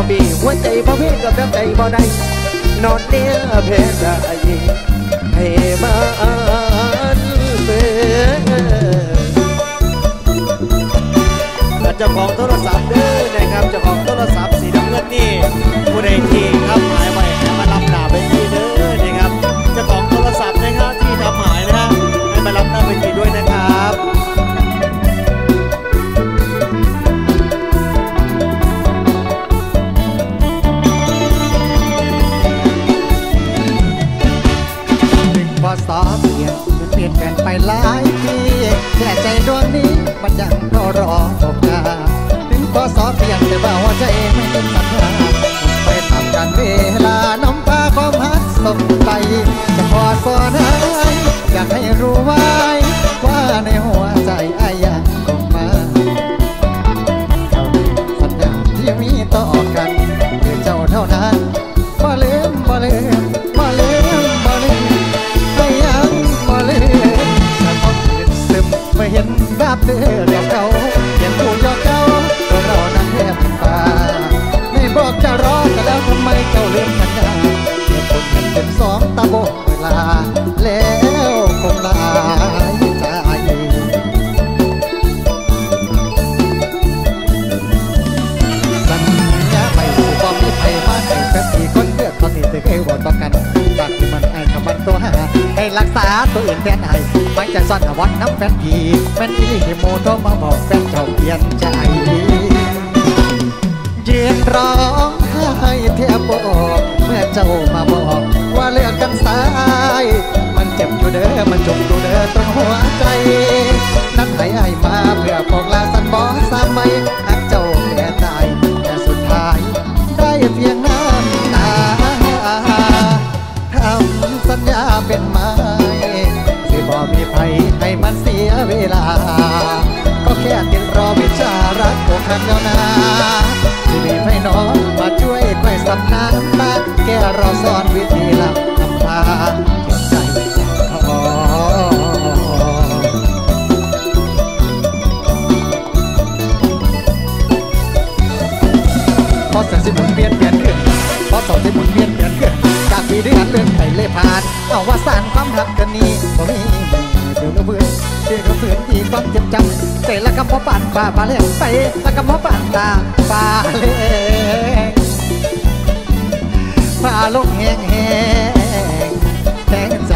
ปีหัวใจพ่อเพียงกับน้ำใจบ่ได้นอนเนี้ยเพชรได้ให้มาเจ้าของโทรศัพท์เด้อนะครับเจ้าของโทรศัพท์สีน้ำเงินนี่ผู้ใดที่ครับหายไปให้มารับหน้าไปทีเด้อนะครับเจ้าของโทรศัพท์นะครับที่ทำหายนะฮะให้มารับหน้าไปทีด้วยนะครับพอสอบเปลี่ยนแปลงไปหลายปีแต่ใจดวงนี้มันยังรอโอกาสถึงพอสอบเปลี่ยนแต่ว่าหัวใจไม่เป็นสัญญาไปทำการเวลาน้ำตาความหักส่งไปจะพอสอนให้อยากให้รู้ไว้ว่าในหัวใจไอ้ยังคงมาสัญญาที่มีต่อกันคือเจ้าเท่านั้นบ่ลืมบ่ลืมบ่ลืมบ่ลืมไม่ยังบ่ลืมแต่ต้องตื่นซึมไม่เห็นแบบเดิมเรียกเขาเห็นผู้ยอดเจ้าตัวเรานั้นแทบตาไม่บอกจะรอกันแล้วทำไมเจ้าลืมสัญญาเหตุผลมันเป็นสองตาโบกเวลาแล้วคงลายใจสัญญาไปสู่ความมีภัยมาให้แป๊บทีคนเลือกตอนนี้ถึงให้วอนต่อกันจากที่มันไอ้คำมันตัวหาให้รักษาตัวอื่นแทนให้ไม่จะซ่อนอวัตน้ำแฟนผีแฟนอีที่โมโตมาบอกแฟนเจ้าเปลี่ยนใจยืนร้องไห้เทียบบอกเมื่อเจ้ามาบอกว่าเลือกกันสายมันเจ็บอยู่เด้อมันจมอยู่เด้อตรงหัวใจนั้นให้ไอ้มาเพื่อปกลาสันบอสามใบหักเจ้าแก่ตายแต่สุดท้ายได้เพียงน้ำตาทำสัญญาเป็นไม้สิบ่มีภัยให้มันเสียเวลาก็แค่ติดรอวิชารักอกหักแล้วนะที่มีให้น้องมาช่วยค่อยสำน้ำตาแกรอสอนวิธีหลับทำพาเก็บใจขอพอแสงสิหมุนเวียนขึ้นพอสองสิหมุนเวียนขึ้นจากปีเดือนเลื่อนไผ่เล่ผ่านเอาว่าสารความหักกันนี้บ่มีเดี๋ยวเบื่อเดี๋ยวก็ฝืนอีกความเจ็บจำเสร็จแล้วก็พอปั่นป่าปลาเลี้ยงไปแล้วก็พอปั่นตาปลาเลี้ยงปลาลงแห้งแห้งแทงใจ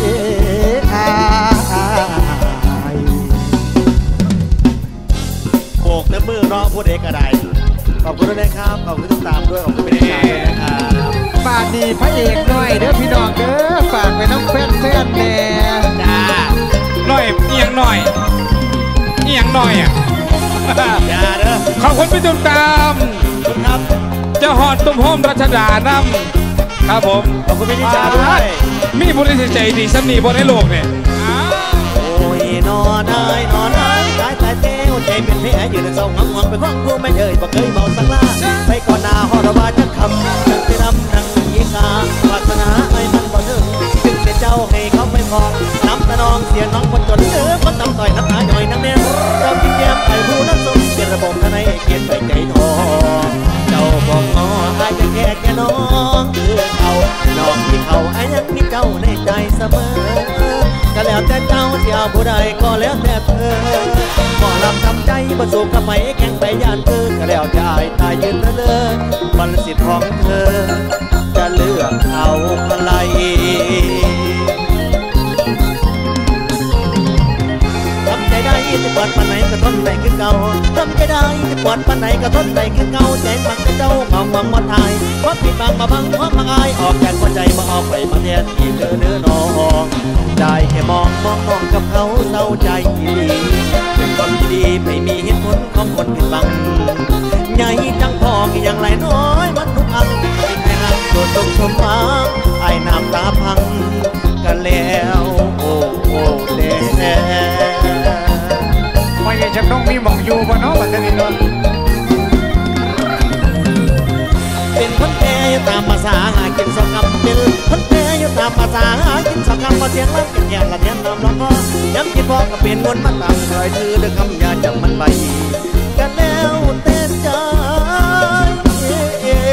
โบกแต่มือรอผู้ใดก็ได้ขอบคุณด้วยนะครับขอบคุณทุกตามด้วยขอบคุณเป็นการนะครับฝากดีพระเอกหน่อยเด้อพี่น้องเด้อฝากไปน้องแฟนแน่จ้าหน่อยเอียงหน่อยอ่ะอย่าเด้อขอบคุณพี่ตุ้มตามคุณครับเจ้าหอดตุ้มโฮมรัชดานำครับผมขอบคุณพี่นิชาด้วยมีบุญใจดีสำนีบนในโลกเนี่ยโอ้ยนอนเอ้ยนอนเอ้ยตายเจ้าใจเป็นแผลอยู่ในเศร้าหงไปคว้างผู้ไม่เอ่ยบอกเคยเมาสังลาไปก่อนหน้าหอระบาดจะคำจังไปรำนังยิงาวาสนาไอ้มันบ่ถึงจึงเสียเจ้าให้เขาไปมองน้ำตาน้องเสียน้องคนจนคนน้ำต่อยน้ำตาหน่อยน้ำเนี้ยเรากินแย้มไปผู้นักสมเกียรติระบบทนายเกียรติไปใจทองเจ้าบอกงอไอ้จะแก่น้องคือเขาน้องที่เขาไอ้ยังมีเจ้าในใจเสมอก็แล้วแต่เจ้าที่เอาผู้ใดก็แล้วแต่เธอหมอลำทำใจประสูกับไหมแข่งไปย่านคือก็แล้วจะตายยืนเลื่อนมันสิทธิ์ของเธอจะเลือกเอาอะไรทำใจได้จะปวดปันไหนก็ทนได้คือเก่าทำใจได้จะปวดปันไหนก็ทนได้คือเก่าใจฟังเจ้าเมาหมดทายเพราะผิดบังมาบังเพราะมังอายออกจากหัวใจมาออกไปมาแทนที่เธอเนื้อนองได้แค่มองกับเขาเศร้าใจเป็นความดีไม่มีเหตุผลของคนผิดบังใหญ่จังพอกี่อย่างไรน้อยมันทุกอันเป็นแค่หักโดนตกชมมาไอ้น้ำตาพังกันแล้วโอ้เล่ไม่ใช่จะต้องมีหมองอยู่บนน้องบัตรนี้นนเป็นคนแก่ตามภาษาหากินสองคำเป็นคนแก่ตามภาษาหากินสองคำมาเสียงรักกันแก่ละเทียนน้ำร้องก็ย้ำคิดพอกับเป็นวนมาตามคอยถือด้วยคำยาจังมันไปกันแล้วเต้นใจ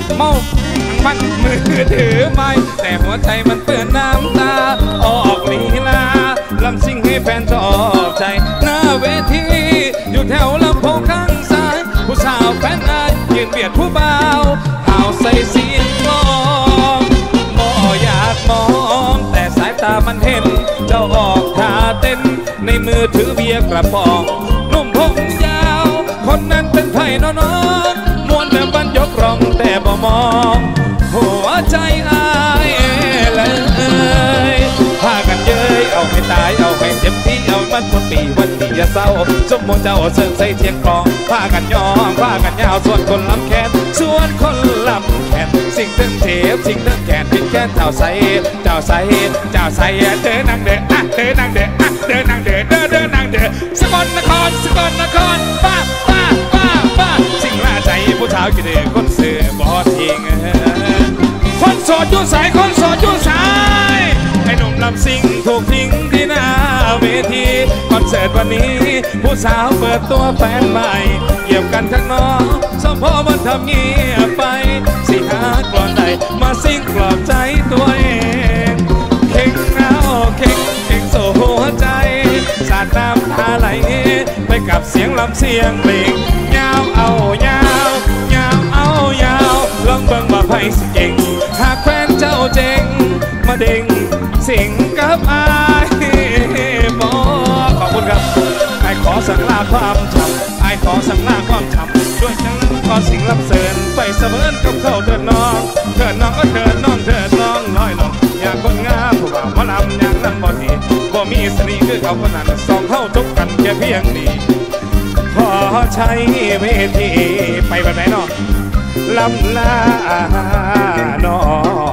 เมามันมือถือไม่แต่หัวใจมันเปื้อนน้ำตาออกลีลาลำซิ่งให้แฟนชอบใจหน้าเวทีอยู่แถวลำโพงข้างซ้ายผู้สาวแฟนอายยืนเบียดผู้บ่าวเอาใส่เสียงกลองบ่อยากมองแต่สายตามันเห็นเจ้าออกท่าเต้นในมือถือเบียร์กระป๋องนุ่มผมยาวคนนั้นเป็นไผ่น้องมวนแบบบรรยกร้องแต่บ่มองหัวใจอายเลยพากันเย้ยเอาให้ตายเอาให้เต็มที่เอามันหมดปีวันที่อย่าเศร้าสมมติเจ้าเสิร์ฟใส่เทียงกลองพากันยอมพากันยาวส่วนคนลำแขนส่วนคนลำแขนสิ่งเต้นเทปสิ่งเต้นแขนพินแขนเจ้าใส่เจ้าใส่เจ้าใส่เดินนางเด้อเดินนางเด้อเดินนางเด้อเดินนางเด้อสกลนครป้าสิ่งล่าใจผู้สาวกี่เดือคนเสือบอทิ้งคนโสดยุ่งสายคนโสดยุ่งสายให้หนุ่มลำซิ่งถูกทิ้งที่หน้าเวทีคอนเสิร์ตวันนี้ผู้สาวเปิดตัวแฟนใหม่เกี่ยวกันข้างนอกสมพอมันทำเงียบไปสิหากลอนใดมาซิ่งกลอบใจตัวเองเข่งเอาเข่งโซ่หัวใจสาดน้ำตาไหลไปกับเสียงลำเสียงเพลงยาวเอายาวลองเบิ่งว่าไพ่สิเก่งหากแฟนเจ้าเจ๋งมาเด้งสิงกับอายบอขอบคุณครับไอ้ขอสั่งลาความช้ำไอ้ขอสั่งลาความช้ำด้วยจังก็สิ่งลำเสริญไปเสมอกับเขาเถิดน้องก็เถิดน้องน้อยน้องอยากคนงามผู้บ่าวมาลำอย่างนั้นบ่ดีบ่มีสรีคือเขาคนนั้นสองเข้าจบกันแค่เพียงนี้พอใช้เวทีไปแบบไหนน้องลำลาหนอ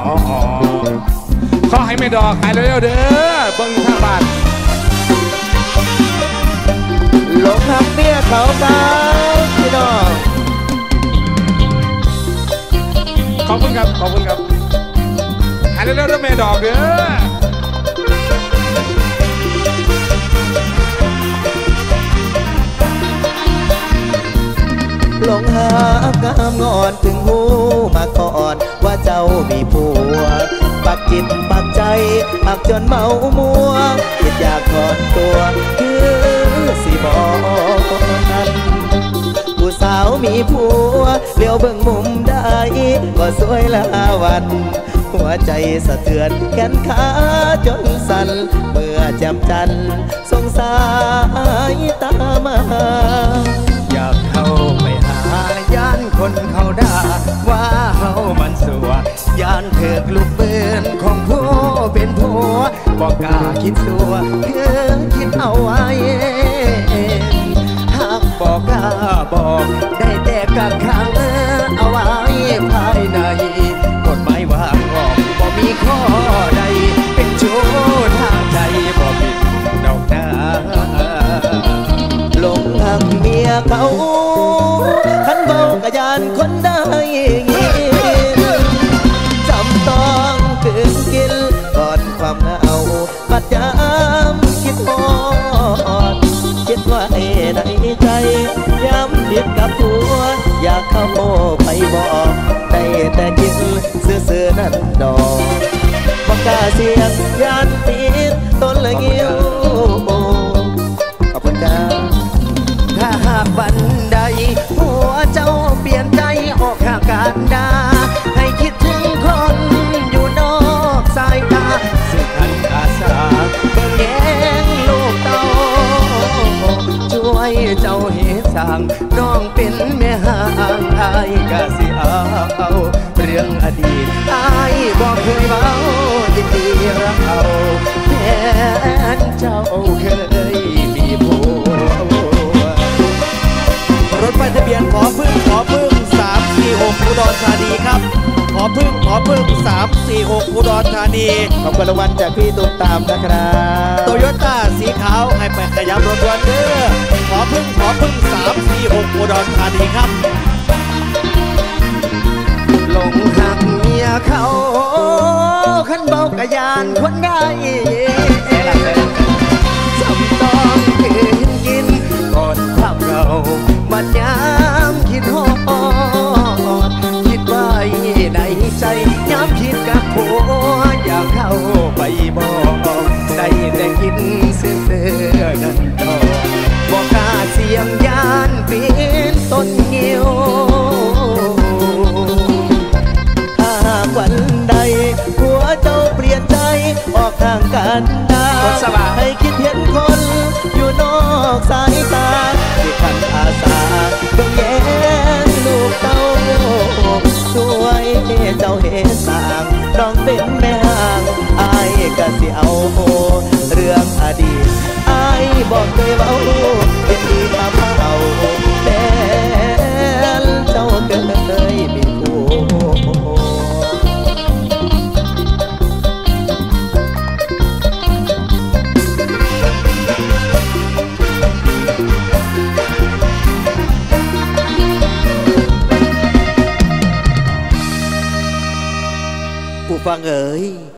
ขอให้ไม่ดอกหายเร็วๆเด้อเบิ่งทางบ้านหลงหักเมียเขาตายพี่น้องขอบคุณครับหายเร็วๆเด้อแม่ดอกเด้อหลงหากามงอนถึงหูมาก่อนว่าเจ้ามีผัวปักจิตปักใจปักจนเมามัวคิดอยากถอนตัวคือสิบอกนั้นผู้สาวมีผัวเลี้ยวเบิ่งมุมได้ก็สวยละวันหัวใจสะเทือนแขนขาจนสั่นเมื่อจำจันสงสายตามาอยากเข้าไปหาย่านคนเขาด่าว่าเฮามันสัวย่านเถิกลูกเบิ้นของผู้เป็นผัวบอกกล้าคิดสัวคือคิดเอาไว้หากบอกกล้าบอกได้แต่กักขังเอาไว้ภายในกฎหมายวางออกบ่มีข้อใดเป็นโจทย์ทางใจบ่ผิดดอกนาหลงหักเมียเขาขันเบากะยานคนได้ยินจำต้องคืนกินก่อนความเหงาปัดยามคิดฮอดคิดว่าในใจย้ำผิดกับผัวอยากเข้าไปบอกได้แต่คิดซื่อๆนั่นดอกบอกกล้าเสียงยานติดต้นละเงี้ยวขอบคุณครับถ้าหากบันไดหัวเจ้าเปลี่ยนใจออกห่างกันดาให้คิดถึงคนอยู่นอกสายตาสึกอันอาสาเบิ่งแย้งลูกเต้าช่วยเจ้าเหตุสั่งน้องเป็นแม่ห่างอายกะสิเอาเรื่องอดีตอายบอกเคยเว้ายินดีรักเอาแม่เจ้าเคยมีผัวรถไฟทะเบียนขอพึ่ง346อุดรธานีครับขอพึ่ง346อุดรธานีขอบคุณรางวัลจากพี่ตุ้มตามนะครับโตโยต้าสีขาวให้ไปขยับรถด่วนเด้อขอพึ่ง346อุดรธานีครับหลงหักเมียเขาขันเบากะยานคนได้จำต้องคืนกินก่อนความเราบัดยามคิดฮอดคิดไว้ซื่อๆนั่นดอกบอกกล้าเสียงยานปีนต้นเงี้ยวถ้าวันใดหัวเจ้าเปลี่ยนใจออกทางกันดาให้คิดเห็นคนอยู่นอกสายตาที่ขันอาสาเบิ่งแย่งลูกเต้าช่วยเจ้าเห็นสางน้องเป็นแม่ห่างอายก็สิเอาเรื่องอดีตอายบอกเคยเบาเป็นดีทำเอาแต่เจ้าเคยมีคู่ ผู้ฟังเอ๋ย